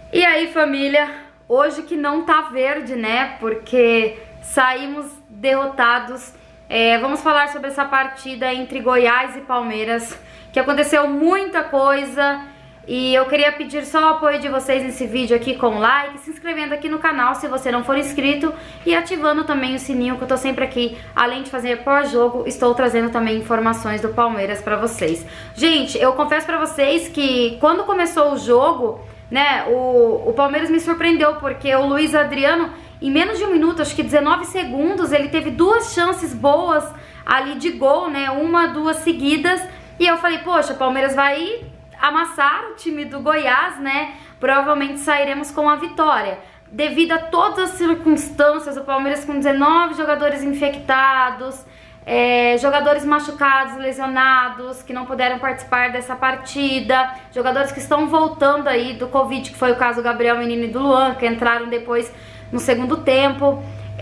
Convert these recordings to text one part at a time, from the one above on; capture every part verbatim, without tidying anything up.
E aí, família, hoje que não tá verde, né, porque saímos derrotados. É, vamos falar sobre essa partida entre Goiás e Palmeiras, que aconteceu muita coisa. E eu queria pedir só o apoio de vocês nesse vídeo aqui com like, se inscrevendo aqui no canal se você não for inscrito e ativando também o sininho, que eu tô sempre aqui. Além de fazer pós-jogo, estou trazendo também informações do Palmeiras pra vocês. Gente, eu confesso pra vocês que quando começou o jogo, né, o, o Palmeiras me surpreendeu, porque o Luiz Adriano, em menos de um minuto, acho que dezenove segundos, ele teve duas chances boas ali de gol, né, uma, duas seguidas. E eu falei, poxa, o Palmeiras vai amassar o time do Goiás, né? Provavelmente sairemos com a vitória. Devido a todas as circunstâncias, o Palmeiras com dezenove jogadores infectados, é, jogadores machucados, lesionados, que não puderam participar dessa partida, jogadores que estão voltando aí do Covid, que foi o caso do Gabriel Menino e do Luan, que entraram depois no segundo tempo.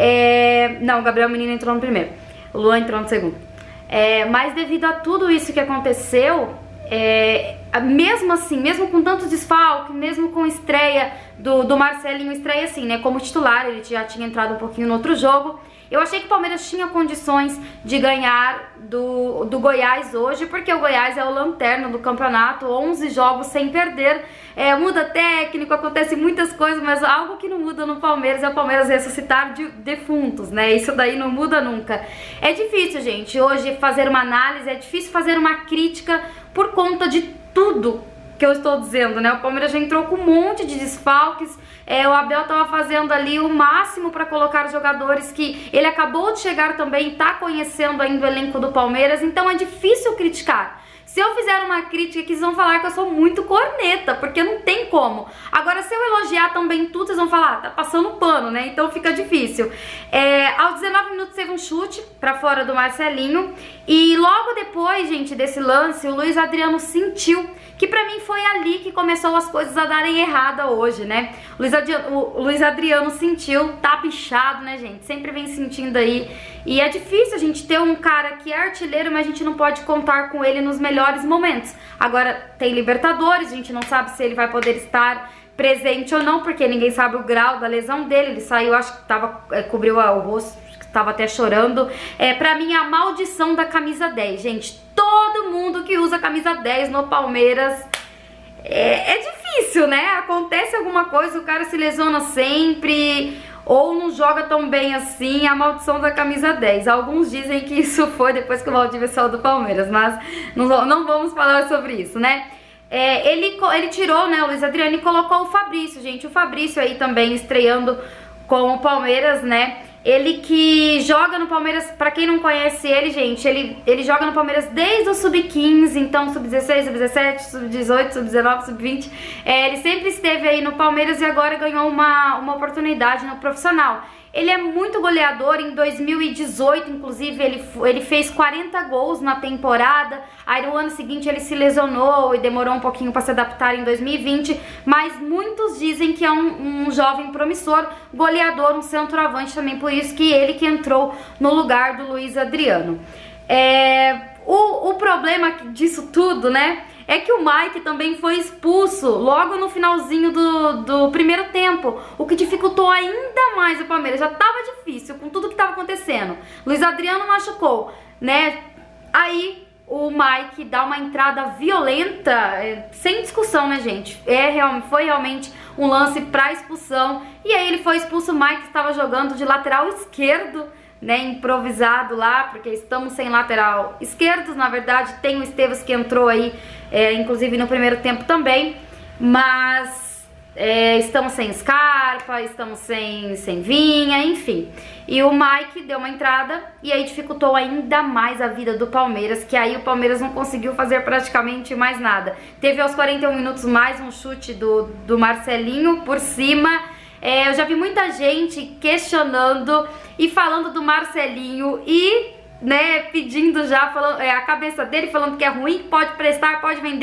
É, não, o Gabriel Menino entrou no primeiro, o Luan entrou no segundo. É, mas devido a tudo isso que aconteceu, É, mesmo assim, mesmo com tanto desfalque, mesmo com estreia do, do Marcelinho, estreia assim, né, como titular, ele já tinha entrado um pouquinho no outro jogo, eu achei que o Palmeiras tinha condições de ganhar do, do Goiás hoje, porque o Goiás é o lanterna do campeonato, onze jogos sem perder, é, muda técnico, acontece muitas coisas, mas algo que não muda no Palmeiras é o Palmeiras ressuscitar de defuntos, né, isso daí não muda nunca. É difícil, gente, hoje fazer uma análise, é difícil fazer uma crítica por conta de tudo que eu estou dizendo, né? O Palmeiras já entrou com um monte de desfalques, é, o Abel tava fazendo ali o máximo para colocar jogadores que ele acabou de chegar também, tá conhecendo ainda o elenco do Palmeiras, então é difícil criticar. Se eu fizer uma crítica, que vocês vão falar que eu sou muito corneta, porque não tem como. Agora, se eu elogiar também tudo, vocês vão falar, ah, tá passando pano, né? Então fica difícil. É, aos dezenove minutos teve um chute pra fora do Marcelinho. E logo depois, gente, desse lance, o Luiz Adriano sentiu que pra mim foi ali que começou as coisas a darem errada hoje, né? O Luiz Adriano, o Luiz Adriano sentiu, tá bichado, né, gente? Sempre vem sentindo aí. E é difícil a gente ter um cara que é artilheiro, mas a gente não pode contar com ele nos melhores momentos. Agora tem Libertadores, a gente não sabe se ele vai poder estar presente ou não, porque ninguém sabe o grau da lesão dele. Ele saiu, acho que tava, é, cobriu o rosto, tava até chorando. É, pra mim, a maldição da camisa dez, gente. Todo mundo que usa camisa dez no Palmeiras é, é difícil, né? Acontece alguma coisa, o cara se lesiona sempre, ou não joga tão bem assim, a maldição da camisa dez. Alguns dizem que isso foi depois que o Valdívia saiu do Palmeiras, mas não, não vamos falar sobre isso, né? É, ele, ele tirou, né, o Luiz Adriano e colocou o Fabrício, gente. O Fabrício aí também estreando com o Palmeiras, né? Ele que joga no Palmeiras, pra quem não conhece ele, gente, ele, ele joga no Palmeiras desde o sub quinze, então sub dezesseis, sub dezessete, sub dezoito, sub dezenove, sub vinte. É, ele sempre esteve aí no Palmeiras e agora ganhou uma, uma oportunidade no profissional. Ele é muito goleador, em dois mil e dezoito, inclusive, ele, ele fez quarenta gols na temporada. Aí no ano seguinte ele se lesionou e demorou um pouquinho para se adaptar em dois mil e vinte. Mas muitos dizem que é um, um jovem promissor, goleador, um centroavante também, por isso que ele que entrou no lugar do Luiz Adriano. É, o, o problema disso tudo, né, é que o Mike também foi expulso logo no finalzinho do, do primeiro tempo, o que dificultou ainda mais o Palmeiras. Já tava difícil com tudo que tava acontecendo. Luiz Adriano machucou, né? Aí o Mike dá uma entrada violenta, é, sem discussão, né, gente? É, foi realmente um lance pra expulsão. E aí ele foi expulso. O Mike estava jogando de lateral esquerdo, né, improvisado lá, porque estamos sem lateral esquerdos. Na verdade tem o Esteves que entrou aí, é, inclusive no primeiro tempo também, mas é, estamos sem Scarpa, estamos sem, sem Vinha, enfim. E o Mike deu uma entrada e aí dificultou ainda mais a vida do Palmeiras, que aí o Palmeiras não conseguiu fazer praticamente mais nada. Teve aos quarenta e um minutos mais um chute do, do Marcelinho por cima. É, eu já vi muita gente questionando e falando do Marcelinho e, né, pedindo já, falando, é, a cabeça dele, falando que é ruim, que pode prestar, pode vender.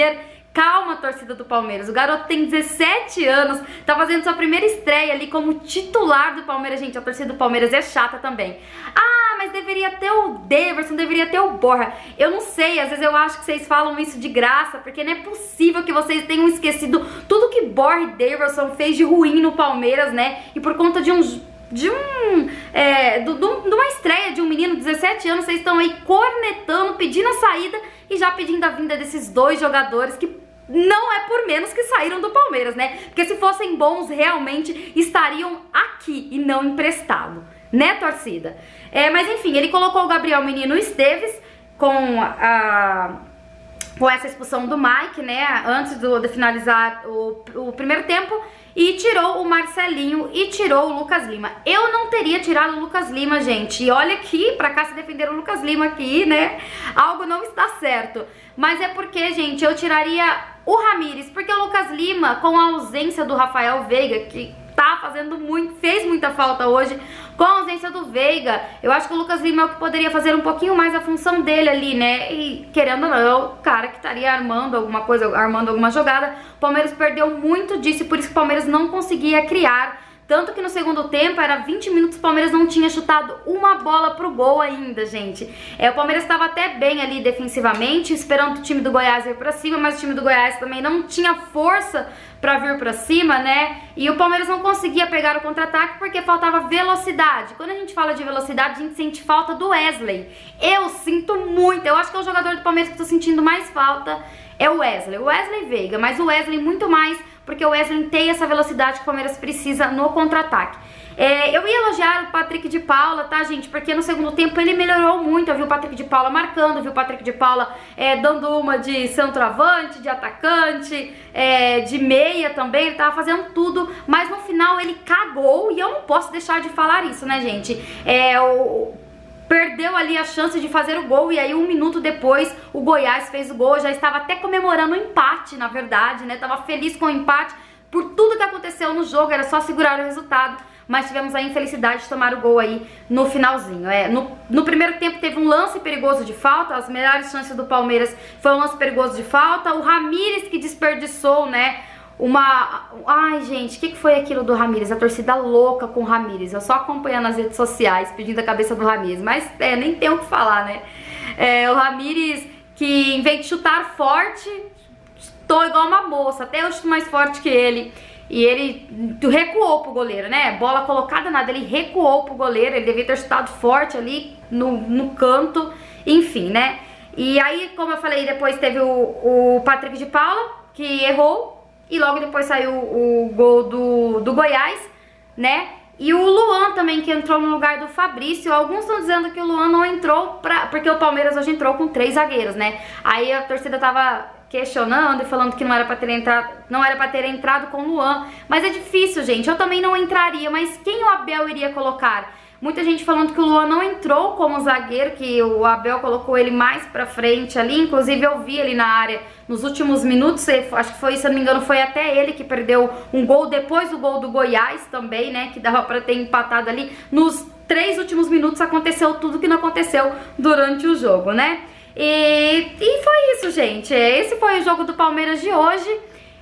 Calma, torcida do Palmeiras, o garoto tem dezessete anos, tá fazendo sua primeira estreia ali como titular do Palmeiras. Gente, a torcida do Palmeiras é chata também. Ah, mas deveria ter o Daverson, deveria ter o Borja. Eu não sei, às vezes eu acho que vocês falam isso de graça, porque não é possível que vocês tenham esquecido tudo que Borja e Daverson fez de ruim no Palmeiras, né? E por conta de uns... de um é, do, do, de uma estreia de um menino de dezessete anos, vocês estão aí cornetando, pedindo a saída e já pedindo a vinda desses dois jogadores que não é por menos que saíram do Palmeiras, né? Porque se fossem bons, realmente estariam aqui e não emprestado, né, torcida? É, mas enfim, ele colocou o Gabriel Menino Esteves com a... com essa expulsão do Mike, né, antes do, de finalizar o, o primeiro tempo, e tirou o Marcelinho e tirou o Lucas Lima. Eu não teria tirado o Lucas Lima, gente, e olha aqui, pra cá se defender o Lucas Lima aqui, né, algo não está certo. Mas é porque, gente, eu tiraria o Ramires, porque o Lucas Lima, com a ausência do Rafael Veiga, que tá fazendo muito, fez muita falta hoje, com a ausência do Veiga, eu acho que o Lucas Lima é o que poderia fazer um pouquinho mais a função dele ali, né? E querendo ou não, é o cara que estaria armando alguma coisa, armando alguma jogada. O Palmeiras perdeu muito disso e por isso que o Palmeiras não conseguia criar. Tanto que no segundo tempo, era vinte minutos, o Palmeiras não tinha chutado uma bola pro gol ainda, gente. É, o Palmeiras estava até bem ali defensivamente, esperando o time do Goiás ir pra cima, mas o time do Goiás também não tinha força pra vir pra cima, né? E o Palmeiras não conseguia pegar o contra-ataque porque faltava velocidade. Quando a gente fala de velocidade, a gente sente falta do Wesley. Eu sinto muito, eu acho que é o jogador do Palmeiras que eu tô sentindo mais falta é o Wesley. O Wesley Veiga, mas o Wesley muito mais porque o Wesley tem essa velocidade que o Palmeiras precisa no contra-ataque. É, eu ia elogiar o Patrick de Paula, tá, gente? Porque no segundo tempo ele melhorou muito. Eu vi o Patrick de Paula marcando, eu vi o Patrick de Paula é, dando uma de centroavante, de atacante, é, de meia também. Ele tava fazendo tudo, mas no final ele cagou e eu não posso deixar de falar isso, né, gente? É, o... perdeu ali a chance de fazer o gol e aí um minuto depois o Goiás fez o gol. Já estava até comemorando o empate, na verdade, né? Tava feliz com o empate por tudo que aconteceu no jogo, era só segurar o resultado, mas tivemos a infelicidade de tomar o gol aí no finalzinho. É, no, no primeiro tempo teve um lance perigoso de falta, as melhores chances do Palmeiras foi um lance perigoso de falta, o Ramires que desperdiçou, né? Uma... Ai, gente, o que, que foi aquilo do Ramires? A torcida louca com o Ramires. Eu só acompanhando nas redes sociais, pedindo a cabeça do Ramires. Mas, é, nem tem o que falar, né? É, o Ramires que, em vez de chutar forte, chutou igual uma moça. Até eu chuto mais forte que ele. E ele recuou pro goleiro, né? Bola colocada nada, ele recuou pro goleiro. Ele devia ter chutado forte ali no, no canto. Enfim, né? E aí, como eu falei, depois teve o, o Patrick de Paula, que errou. E logo depois saiu o gol do, do Goiás, né? E o Luan também, que entrou no lugar do Fabrício. Alguns estão dizendo que o Luan não entrou pra, porque o Palmeiras hoje entrou com três zagueiros, né? Aí a torcida tava questionando e falando que não era pra ter entrado, não era pra ter entrado com o Luan. Mas é difícil, gente. Eu também não entraria, mas quem o Abel iria colocar? Muita gente falando que o Luan não entrou como zagueiro, que o Abel colocou ele mais pra frente ali. Inclusive eu vi ele na área nos últimos minutos, acho que foi, se eu não me engano, foi até ele que perdeu um gol depois do gol do Goiás também, né? Que dava pra ter empatado ali. Nos três últimos minutos aconteceu tudo que não aconteceu durante o jogo, né? E, e foi isso, gente. Esse foi o jogo do Palmeiras de hoje.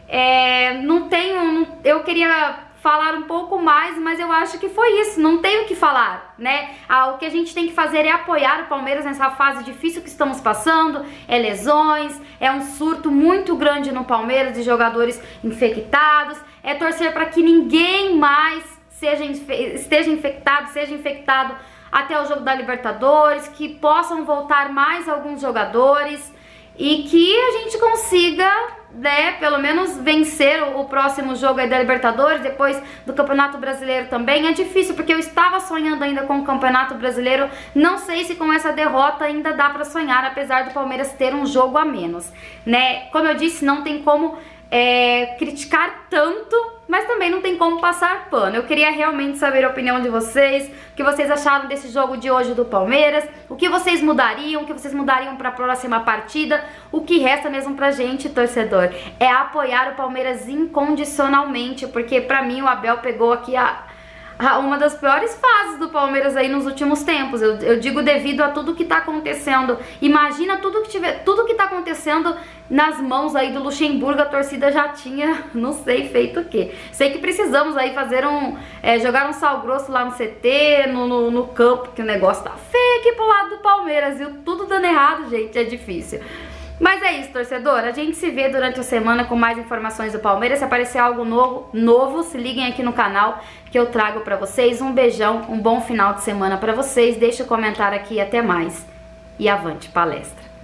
É, não tenho... Não, eu queria falar um pouco mais, mas eu acho que foi isso, não tenho o que falar, né? Ah, o que a gente tem que fazer é apoiar o Palmeiras nessa fase difícil que estamos passando, é lesões, é um surto muito grande no Palmeiras de jogadores infectados, é torcer para que ninguém mais seja, esteja infectado, seja infectado até o jogo da Libertadores, que possam voltar mais alguns jogadores e que a gente consiga, né, pelo menos vencer o, o próximo jogo aí da Libertadores, depois do Campeonato Brasileiro também. É difícil porque eu estava sonhando ainda com o Campeonato Brasileiro, não sei se com essa derrota ainda dá pra sonhar, apesar do Palmeiras ter um jogo a menos, né? Como eu disse, não tem como é, criticar tanto, mas também não tem como passar pano. Eu queria realmente saber a opinião de vocês, o que vocês acharam desse jogo de hoje do Palmeiras, o que vocês mudariam, o que vocês mudariam para a próxima partida. O que resta mesmo pra gente, torcedor, é apoiar o Palmeiras incondicionalmente, porque pra mim o Abel pegou aqui a, uma das piores fases do Palmeiras aí nos últimos tempos. Eu, eu digo devido a tudo que tá acontecendo. Imagina tudo que tiver, tudo que tá acontecendo nas mãos aí do Luxemburgo, a torcida já tinha, não sei, feito o quê. Sei que precisamos aí fazer um, é, jogar um sal grosso lá no C T, no, no, no campo, que o negócio tá feio aqui pro lado do Palmeiras, viu? Tudo dando errado, gente, é difícil. Mas é isso, torcedor, a gente se vê durante a semana com mais informações do Palmeiras. Se aparecer algo novo, novo, se liguem aqui no canal que eu trago pra vocês. Um beijão, um bom final de semana pra vocês. Deixa o comentário aqui e até mais. E avante palestra!